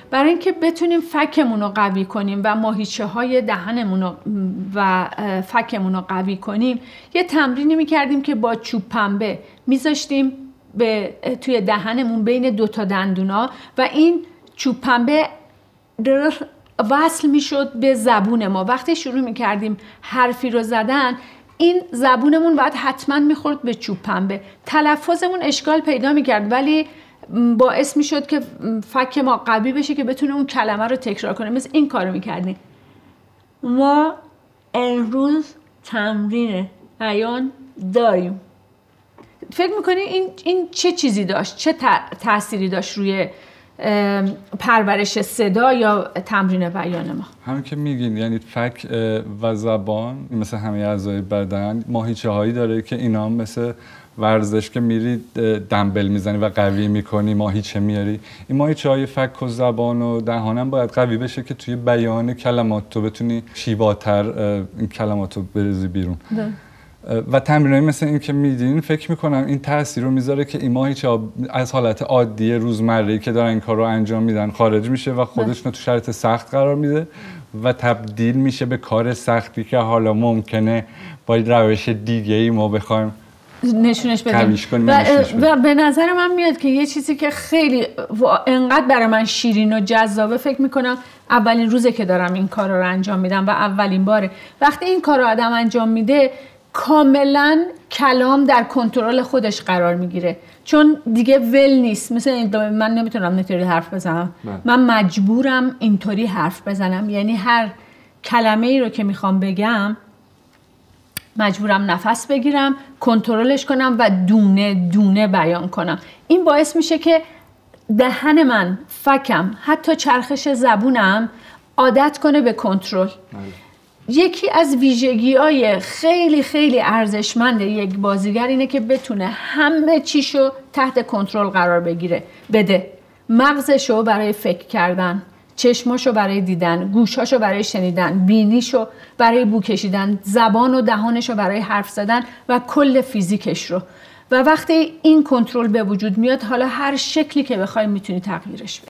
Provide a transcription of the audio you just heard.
برای اینکه بتونیم فکمون رو قوی کنیم و ماهیچه های دهنمون رو و فکمون رو قوی کنیم، یه تمرینی میکردیم که با چوب پنبه میذاشتیم توی دهنمون بین 2 تا دندونا و این چوب پنبه وصل میشد به زبون ما. وقتی شروع میکردیم حرفی رو زدن، این زبونمون باید حتما میخورد به چوب پنبه. تلفظمون اشکال پیدا میکرد ولی باعث میشد که فک ما قوی بشه که بتونه اون کلمه رو تکرار کنه. مثل این کارو میکردیم: ما امروز تمرین بیان داریم. فکر میکنی این چه چیزی داشت؟ چه تأثیری داشت روی پرورش صدا یا تمرین بیان ما؟ همین که میگین، یعنی فک و زبان مثل همه اعضای بدن ماهیچه هایی داره که اینا مثل ورزش که میری دمبل میزنی و قوی میکنی ماهیچه میاری. این ماهیچه های فک و زبان و دهانم باید قوی بشه که توی بیان کلمات تو بتونی شیواتر این کلمات رو بریزی بیرون. و تمرینایی مثل این که میدین فکر میکنم این تاثیر رو میذاره که این ماهیچه از حالت عادی روزمره‌ای که دارن این کار رو انجام میدن خارج میشه و خودش رو تو شرایط سخت قرار میده و تبدیل میشه به کار سختی که حالا ممکنه با روش دیگه ای ما بخوایم نشونش بدیم. و به نظر من میاد که یه چیزی که خیلی انقدر برای من شیرین و جذابه، فکر میکنم اولین روزه که دارم این کار رو انجام میدم و اولین باره. وقتی این کار رو آدم انجام میده کاملا کلام در کنترل خودش قرار میگیره، چون دیگه ول نیست. مثل من نمیتونم اینطوری حرف بزنم، من مجبورم اینطوری حرف بزنم. یعنی هر کلمه ای رو که میخوام بگم مجبورم نفس بگیرم، کنترلش کنم و دونه دونه بیان کنم. این باعث میشه که دهن من، فکم، حتی چرخش زبونم عادت کنه به کنترل. یکی از ویژگی‌های خیلی خیلی ارزشمند یک بازیگر اینه که بتونه همه چیشو تحت کنترل قرار بده. مغزشو برای فکر کردن، چشماشو برای دیدن، گوشاشو برای شنیدن، بینیشو برای بو کشیدن، زبان و دهانشو برای حرف زدن و کل فیزیکش رو. و وقتی این کنترل به وجود میاد، حالا هر شکلی که بخوای میتونی تغییرش بدی.